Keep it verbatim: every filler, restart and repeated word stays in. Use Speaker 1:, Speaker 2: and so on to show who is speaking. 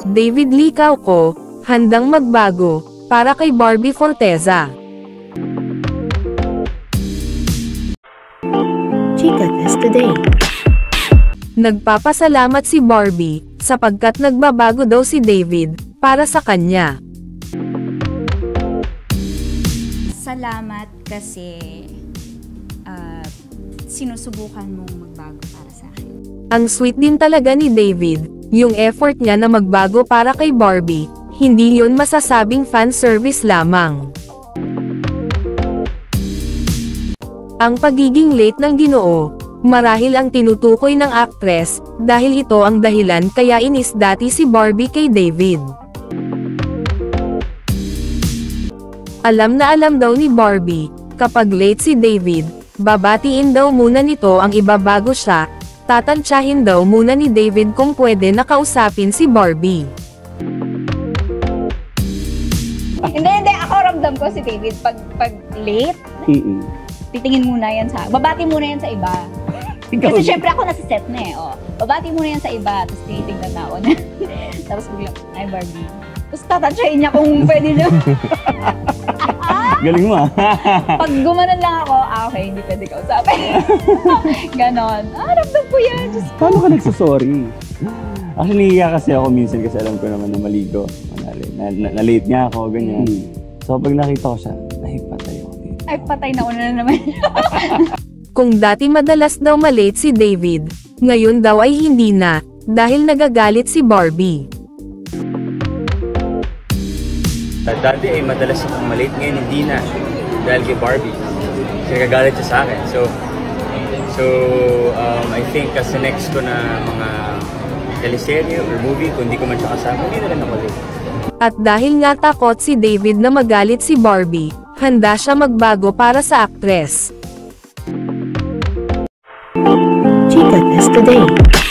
Speaker 1: David Lee Cauco, handang magbago, para kay Barbie Forteza.
Speaker 2: Chika Test Today.
Speaker 1: Nagpapasalamat si Barbie, sapagkat nagbabago daw si David, para sa kanya.
Speaker 3: Salamat kasi uh, sinusubukan mong magbago para sa akin.
Speaker 1: Ang sweet din talaga ni David, yung effort niya na magbago para kay Barbie, hindi yun masasabing fan service lamang. Ang pagiging late ng Ginoo, marahil ang tinutukoy ng actress, dahil ito ang dahilan kaya inis dati si Barbie kay David. Alam na alam daw ni Barbie, kapag late si David, babatiin daw muna nito ang ibabago siya, tatantsahin daw muna ni David kung pwede nakausapin si Barbie.
Speaker 3: Hindi, hindi. Ako ramdam ko si David pag, pag late,
Speaker 4: Mm-mm.
Speaker 3: titingin muna yan sa, babati muna yan sa iba. Kasi syempre ako nasa set na eh, oh. Babati muna yan sa iba, tapos tinitingnan na ako na. Tapos biglang, ay Barbie. Tapos tatansyahin niya kung pwede niya.
Speaker 4: Galing mo ah.
Speaker 3: Pag gumanon lang ako, ah okay, hindi pwede kausapin. Ganon. Ah, ramdam ko yan. Just...
Speaker 4: Paano ka nagsasorry? Actually, nahiya kasi ako minsan kasi alam ko naman na maligo. Na, na, na late nga ako, ganyan. Hmm. So pag nakita ko siya, ay patay ako dito.
Speaker 3: Ay patay na una na naman.
Speaker 1: Kung dati madalas daw malate si David, ngayon daw ay hindi na, dahil nagagalit si Barbie.
Speaker 5: Dati ay madalas akong malate, ngayon hindi na, dahil kay Barbie. Kasi nagagalit siya sa akin. So, so um, I think kasi next ko na mga teleserye or movie, kung hindi ko man siya kasama, hindi na rin ako late.
Speaker 1: At dahil nga takot si David na magalit si Barbie, handa siya magbago para sa actress.
Speaker 2: Chika Test Today.